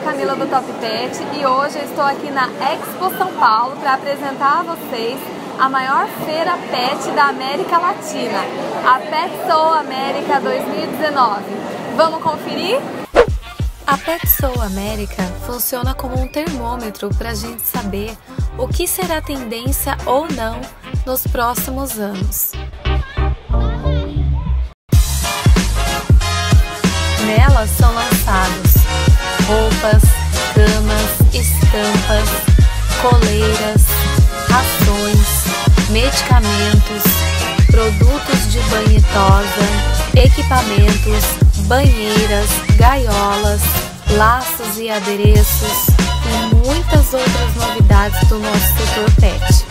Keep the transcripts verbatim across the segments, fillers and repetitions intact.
Camila do Top Pet e hoje eu estou aqui na Expo São Paulo para apresentar a vocês a maior feira pet da América Latina, a Petsoul América dois mil e dezenove. Vamos conferir? A Petsoul América funciona como um termômetro para a gente saber o que será tendência ou não nos próximos anos. Nela são lançados roupas, camas, estampas, coleiras, rações, medicamentos, produtos de banho e tosa, equipamentos, banheiras, gaiolas, laços e adereços e muitas outras novidades do nosso setor pet.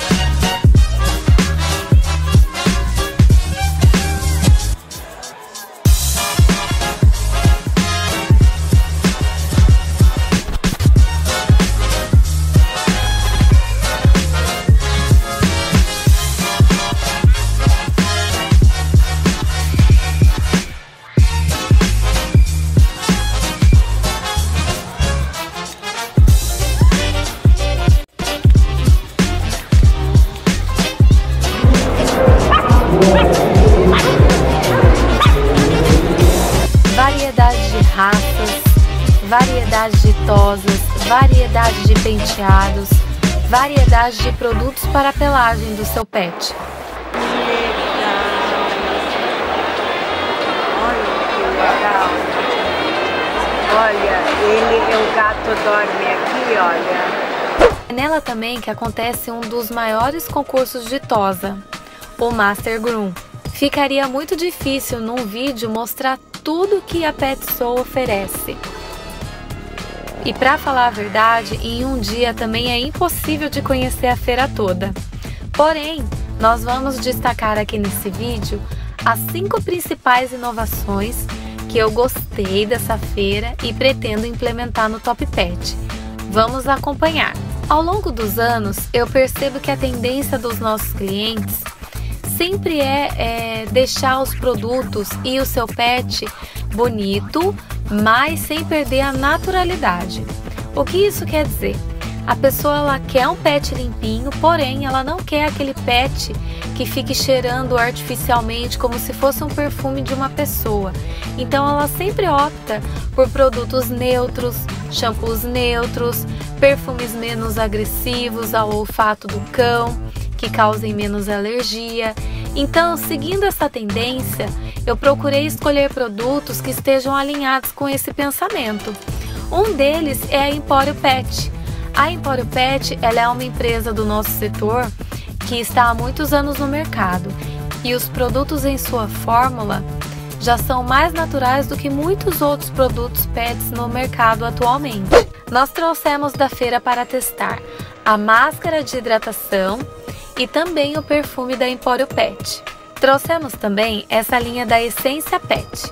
Variedade de raças, variedade de tosas, variedade de penteados, variedade de produtos para a pelagem do seu pet. Olha que legal! Olha, ele, o gato dorme aqui, olha. É nela também que acontece um dos maiores concursos de tosa, o Master Groom. Ficaria muito difícil num vídeo mostrar tudo que a Petsoul oferece. E para falar a verdade, em um dia também é impossível de conhecer a feira toda. Porém, nós vamos destacar aqui nesse vídeo as cinco principais inovações que eu gostei dessa feira e pretendo implementar no Top Pet. Vamos acompanhar. Ao longo dos anos, eu percebo que a tendência dos nossos clientes sempre é, é deixar os produtos e o seu pet bonito, mas sem perder a naturalidade. O que isso quer dizer? A pessoa ela quer um pet limpinho, porém ela não quer aquele pet que fique cheirando artificialmente como se fosse um perfume de uma pessoa. Então ela sempre opta por produtos neutros, shampoos neutros, perfumes menos agressivos ao olfato do cão, que causem menos alergia. Então, seguindo essa tendência, eu procurei escolher produtos que estejam alinhados com esse pensamento. Um deles é a Empório Pet. A Empório Pet ela é uma empresa do nosso setor que está há muitos anos no mercado e os produtos em sua fórmula já são mais naturais do que muitos outros produtos pets no mercado atualmente. Nós trouxemos da feira para testar a máscara de hidratação e também o perfume da Empório Pet. Trouxemos também essa linha da Essência Pet.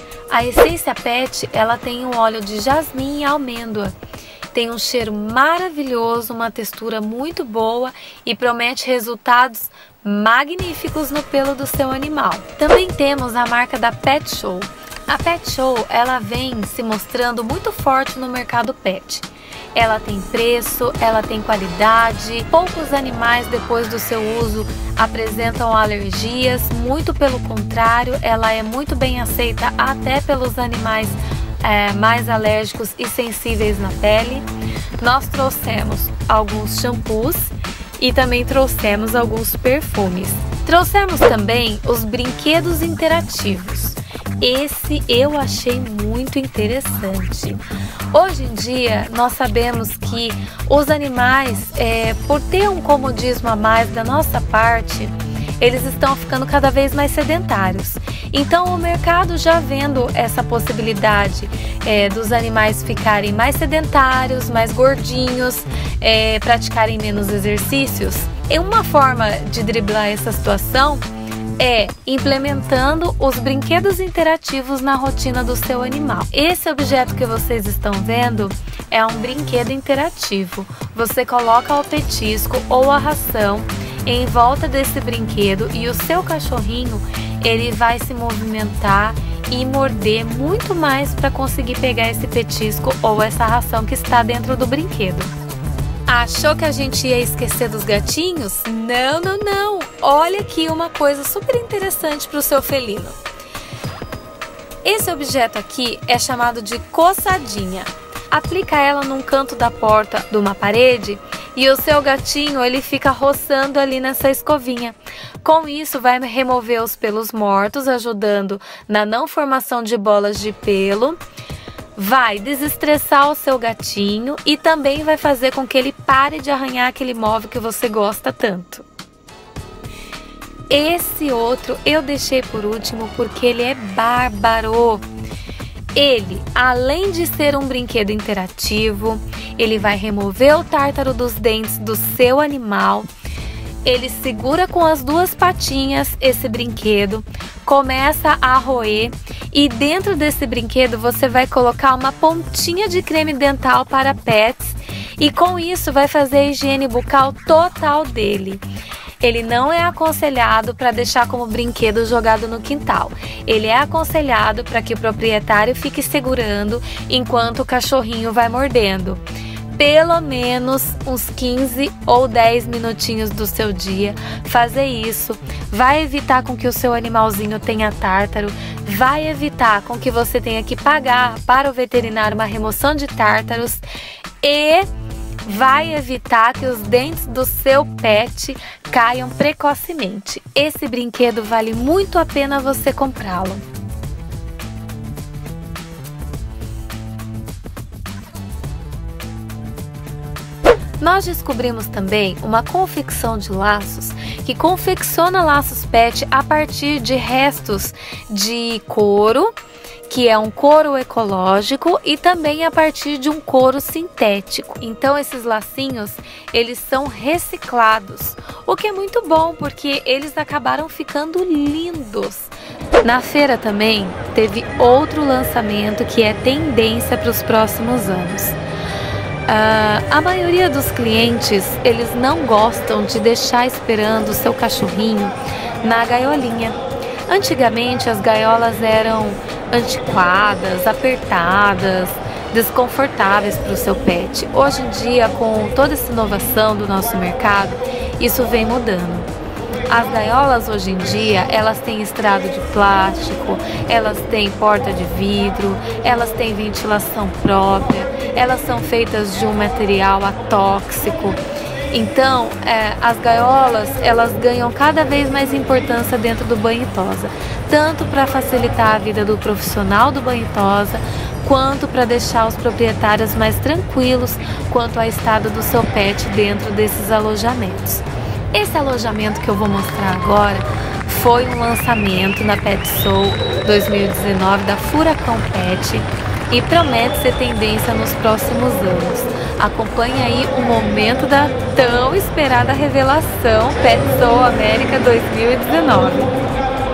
A Essência Pet ela tem um óleo de jasmim e amêndoa. Tem um cheiro maravilhoso, uma textura muito boa e promete resultados magníficos no pelo do seu animal. Também temos a marca da Petsoul. A Petsoul ela vem se mostrando muito forte no mercado pet. Ela tem preço, ela tem qualidade, poucos animais depois do seu uso apresentam alergias, muito pelo contrário, ela é muito bem aceita até pelos animais é, mais alérgicos e sensíveis na pele. Nós trouxemos alguns shampoos e também trouxemos alguns perfumes. Trouxemos também os brinquedos interativos. Esse eu achei muito interessante. Hoje em dia, nós sabemos que os animais, é, por ter um comodismo a mais da nossa parte, eles estão ficando cada vez mais sedentários. Então, o mercado já vendo essa possibilidade é, dos animais ficarem mais sedentários, mais gordinhos, é, praticarem menos exercícios, e uma forma de driblar essa situação é implementando os brinquedos interativos na rotina do seu animal. Esse objeto que vocês estão vendo é um brinquedo interativo. Você coloca o petisco ou a ração em volta desse brinquedo e o seu cachorrinho ele vai se movimentar e morder muito mais para conseguir pegar esse petisco ou essa ração que está dentro do brinquedo. Achou que a gente ia esquecer dos gatinhos? Não, não, não! Olha aqui uma coisa super interessante para o seu felino. Esse objeto aqui é chamado de coçadinha. Aplica ela num canto da porta de uma parede e o seu gatinho ele fica roçando ali nessa escovinha. Com isso vai remover os pelos mortos, ajudando na não formação de bolas de pelo. Vai desestressar o seu gatinho e também vai fazer com que ele pare de arranhar aquele móvel que você gosta tanto. Esse outro eu deixei por último porque ele é bárbaro. Ele, além de ser um brinquedo interativo, ele vai remover o tártaro dos dentes do seu animal. Ele segura com as duas patinhas esse brinquedo, começa a roer e dentro desse brinquedo você vai colocar uma pontinha de creme dental para pets e com isso vai fazer a higiene bucal total dele. Ele não é aconselhado para deixar como brinquedo jogado no quintal. Ele é aconselhado para que o proprietário fique segurando enquanto o cachorrinho vai mordendo. Pelo menos uns quinze ou dez minutinhos do seu dia, fazer isso vai evitar com que o seu animalzinho tenha tártaro, vai evitar com que você tenha que pagar para o veterinário uma remoção de tártaros e vai evitar que os dentes do seu pet caiam precocemente. Esse brinquedo vale muito a pena você comprá-lo. Nós descobrimos também uma confecção de laços que confecciona laços pet a partir de restos de couro, que é um couro ecológico, e também a partir de um couro sintético. Então esses lacinhos, eles são reciclados, o que é muito bom porque eles acabaram ficando lindos. Na feira também teve outro lançamento que é tendência para os próximos anos. Uh, a maioria dos clientes, eles não gostam de deixar esperando o seu cachorrinho na gaiolinha. Antigamente as gaiolas eram antiquadas, apertadas, desconfortáveis para o seu pet. Hoje em dia, com toda essa inovação do nosso mercado, isso vem mudando. As gaiolas hoje em dia, elas têm estrado de plástico, elas têm porta de vidro, elas têm ventilação própria, elas são feitas de um material atóxico. Então, é, as gaiolas, elas ganham cada vez mais importância dentro do banho e tosa, tanto para facilitar a vida do profissional do banho e tosa, quanto para deixar os proprietários mais tranquilos quanto ao estado do seu pet dentro desses alojamentos. Esse alojamento que eu vou mostrar agora foi um lançamento na PetShow dois mil e dezenove da Furacão Pet e promete ser tendência nos próximos anos. Acompanhe aí o momento da tão esperada revelação PetShow América dois mil e dezenove.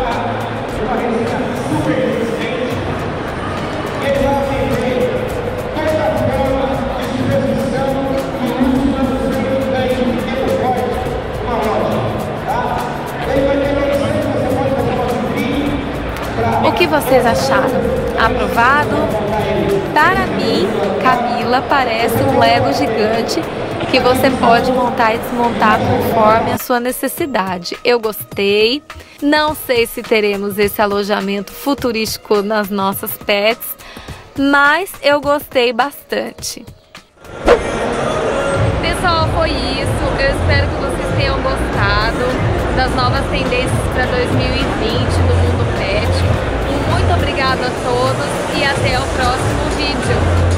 O que vocês acharam? Aprovado? Para mim, Camila, parece um Lego gigante que você pode montar e desmontar conforme a sua necessidade. Eu gostei. Não sei se teremos esse alojamento futurístico nas nossas pets, mas eu gostei bastante. Pessoal, foi isso. Eu espero que vocês tenham gostado das novas tendências para dois mil e vinte do mundo pet. Muito obrigada a todos e até o próximo vídeo.